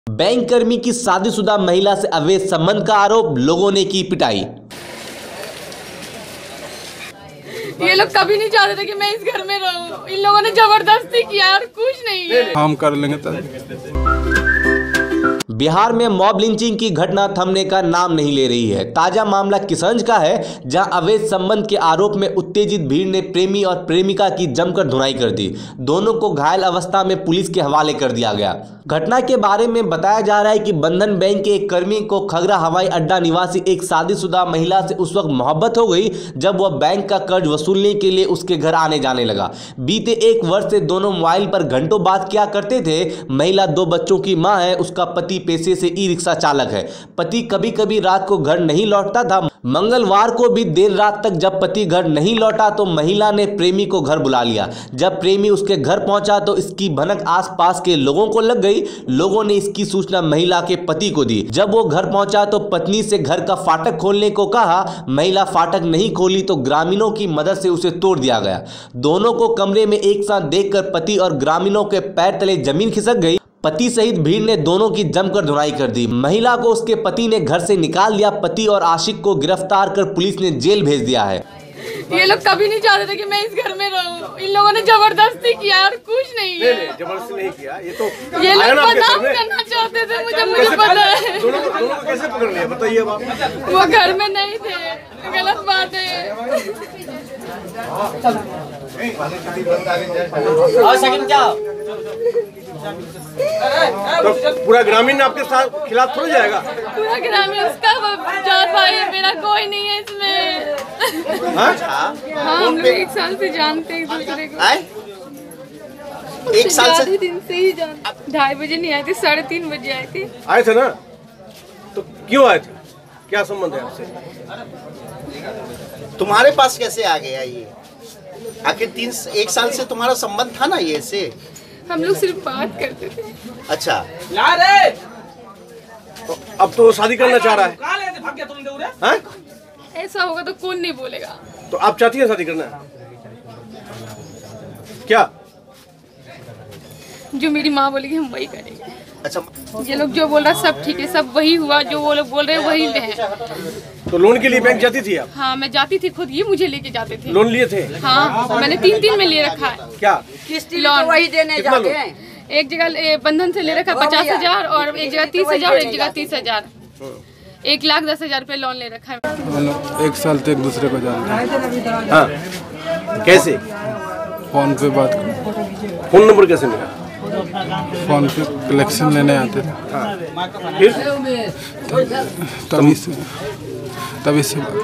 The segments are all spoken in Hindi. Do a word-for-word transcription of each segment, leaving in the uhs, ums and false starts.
बैंक कर्मी की शादीशुदा महिला से अवैध संबंध का आरोप, लोगों ने की पिटाई। ये लोग कभी नहीं चाहते थे कि मैं इस घर में रहूं, इन लोगों ने जबरदस्ती किया और कुछ नहीं है। हम कर लेंगे तब। बिहार में मॉब लिंचिंग की घटना थमने का नाम नहीं ले रही है। ताजा मामला किशनगंज का है, जहां अवैध संबंध के आरोप में उत्तेजित भीड़ ने प्रेमी और प्रेमिका की जमकर धुनाई कर दी। दोनों को घायल अवस्था में पुलिस के हवाले कर दिया गया। घटना के बारे में बताया जा रहा है कि बंधन बैंक के एक कर्मी को खगरा हवाई अड्डा निवासी एक शादीशुदा महिला से उस वक्त मोहब्बत हो गई जब वह बैंक का कर्ज वसूलने के लिए उसके घर आने जाने लगा। बीते एक वर्ष से दोनों मोबाइल पर घंटों बात किया करते थे। महिला दो बच्चों की मां है, उसका पति पेशे से ई रिक्शा चालक है। पति कभी कभी रात को घर नहीं लौटता था। मंगलवार को भी देर रात तक जब पति घर नहीं लौटा तो महिला ने प्रेमी को घर बुला लिया। जब प्रेमी उसके घर पहुंचा तो इसकी भनक आसपास के लोगों को लग गई। लोगों ने इसकी सूचना महिला के पति को दी। जब वो घर पहुंचा तो पत्नी से घर का फाटक खोलने को कहा। महिला फाटक नहीं खोली तो ग्रामीणों की मदद से उसे तोड़ दिया गया। दोनों को कमरे में एक साथ देखकर पति और ग्रामीणों के पैर तले जमीन खिसक गई। पति सहित भीड़ ने दोनों की जमकर धुनाई कर दी। महिला को उसके पति ने घर से निकाल दिया। पति और आशिक को गिरफ्तार कर पुलिस ने जेल भेज दिया है। ये लोग कभी नहीं चाहते थे कि मैं इस घर में रहूं, इन लोगों ने जबरदस्ती किया और कुछ नहीं है। नहीं, नहीं, जबरदस्ती नहीं किया, ये तो ये लोग बदनाम करना चाहते थे मुझे, मुझे पता है। दोनों को दोनों को कैसे पकड़ लिया बताइए आप। वो घर में नहीं थे, गलत बात है। और सेकंड क्या तो पूरा ग्रामीण आपके साथ खिलाफ थोड़ा जाएगा। पूरा ग्रामीण उसका जान भाई है, मेरा कोई नहीं है इसमें। हाँ? हाँ, हम लोग एक साल से जानते हैं एक दूसरे को। आए? एक साल से दिन से ही जानते। ढाई बजे नहीं आए थे, साढ़े तीन बजे आए थे। आए थे ना, तो क्यों आए थे, क्या संबंध है आपसे? तुम्हारे पास कैसे आ गया ये? आखिर तीन एक साल से तुम्हारा संबंध था ना ये से? हम लोग सिर्फ बात करते थे। अच्छा, तो अब तो शादी करना चाह रहा है। हाँ? ऐसा होगा तो कौन नहीं बोलेगा। तो आप चाहती हैं शादी करना? क्या जो मेरी माँ बोलेगी हम वही करेंगे। अच्छा, ये लोग जो बोल रहा है सब ठीक है, सब वही हुआ जो वो लोग बोल रहे हैं वही है। तो लोन के लिए बैंक जाती थी आप? हाँ, मैं जाती थी खुद, ये मुझे लेके जाते थे। लोन लिए थे? हाँ, मैंने तीन तीन में ले रखा है। क्या लोन? वही देने जाते हैं। एक जगह बंधन से ले रखा पचास हजार और एक जगह तीस हजार और एक जगह तीस हजार एक लाख दस हजार रुपए लोन ले रखा है। हम लोग एक साल से एक दूसरे को जानते हैं। हाँ, कैसे? फोन पे बात कर। फोन नंबर कैसे मिला? फोन पे कलेक्शन लेने आते थे। हाँ। फिर तभी से तभी से बात।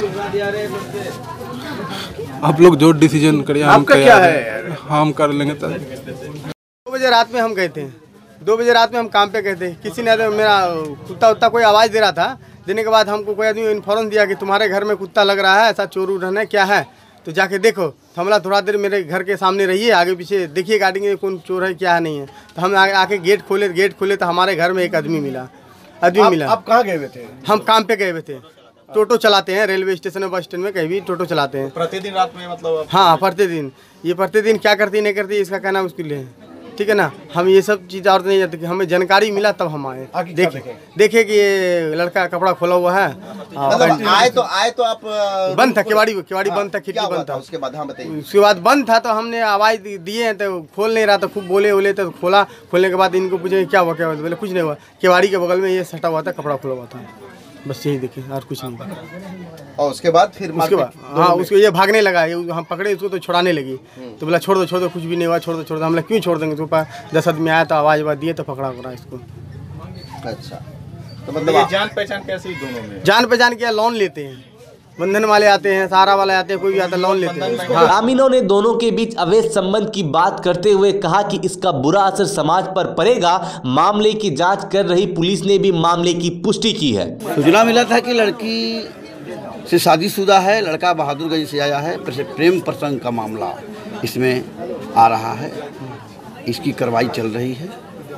आप लोग जो डिसीजन करिए, हम आपका क्या है? हम कर लेंगे तब। दो बजे रात में हम गए थे, दो बजे रात में हम काम पे गए थे। किसी ने तो मेरा कुत्ता उत्ता कोई आवाज़ दे रहा था। देने के बाद हमको कोई आदमी इन्फॉर्म दिया कि तुम्हारे घर में कुत्ता लग रहा है, ऐसा चोर उड़न है, क्या है? तो जाके देखो। तो हमला थोड़ा देर मेरे घर के सामने रहिए, आगे पीछे देखिए गाड़ी में कौन चोर है क्या है नहीं है। तो हम आ, आके गेट खोले गेट खोले तो हमारे घर में एक आदमी मिला आदमी आप, मिला आप कहाँ गए हुए थे? हम काम पे गए हुए थे। टोटो चलाते हैं, रेलवे स्टेशन और बस स्टैंड में कहीं भी टोटो चलाते हैं प्रतिदिन रात में मतलब? हाँ, प्रतिदिन। ये प्रतिदिन क्या करती नहीं करती इसका कहना मुश्किल है, ठीक है ना। हम ये सब चीज़ और नहीं जानते, हमें जानकारी मिला तब हम आए। देखे देखे कि ये लड़का कपड़ा खोला हुआ है। मतलब आए तो आए तो आप बंद था, केवाड़ी केवाड़ी बंद था, खिड़की बंद था। उसके बाद हाँ बताइए। उसके बाद बंद था तो हमने आवाज़ दिए तो खोल नहीं रहा था, खूब बोले बोले तो खोला। खोलने के बाद इनको पूछे क्या हुआ क्या हुआ, बोले कुछ नहीं हुआ। केवाड़ी के बगल में ये सटा हुआ था, कपड़ा खुला हुआ था, बस यही देखे और कुछ नहीं। और उसके बाद फिर उसके बाद हाँ, उसको ये भागने लगा, ये हम पकड़े उसको तो छुड़ाने लगी। तो बोला छोड़ दो छोड़ दो, कुछ भी नहीं हुआ, छोड़ दो छोड़ दो। हम क्यों छोड़ देंगे? उसके पास दस आदमी आया तो आवाज़ आवाज़ दिए तो पकड़ा पकड़ा इसको। अच्छा, तो मतलब ये जान पहचान कैसे दोनों में? जान पहचान क्या, लोन लेते हैं, बंधन वाले आते हैं, सहारा वाले आते हैं, कोई भी आता है लोन लेते हैं। हाँ। ग्रामीणों ने दोनों के बीच अवैध संबंध की बात करते हुए कहा कि इसका बुरा असर समाज पर पड़ेगा। मामले की जांच कर रही पुलिस ने भी मामले की पुष्टि की है। सूचना मिला था कि लड़की से शादीशुदा है, लड़का बहादुरगंज से आया है। प्रेम प्रसंग का मामला इसमें आ रहा है। इसकी कार्रवाई चल रही है।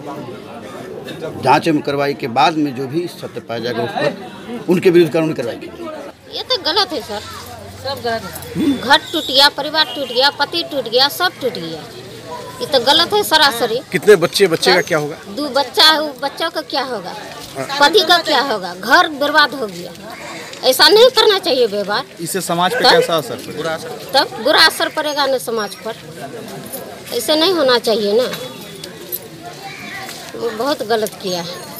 जांच एवं कार्रवाई के बाद में जो भी सत्य पाया जाएगा उस पर उनके विरुद्ध कानूनी कार्रवाई की जाएगी। ये तो गलत है सर, सब गलत है। घर टूट गया, परिवार टूट गया, पति टूट गया, सब टूट गया। ये तो गलत है सरासरी। कितने बच्चे बच्चे का क्या होगा? दो बच्चा है, वो बच्चों का क्या होगा, पति का क्या होगा, घर बर्बाद हो गया। ऐसा नहीं करना चाहिए व्यवहार। इससे समाज पे कैसा असर पड़ेगा? तब बुरा असर पड़ेगा ना समाज पर, ऐसे नहीं होना चाहिए ना, वो बहुत गलत किया है।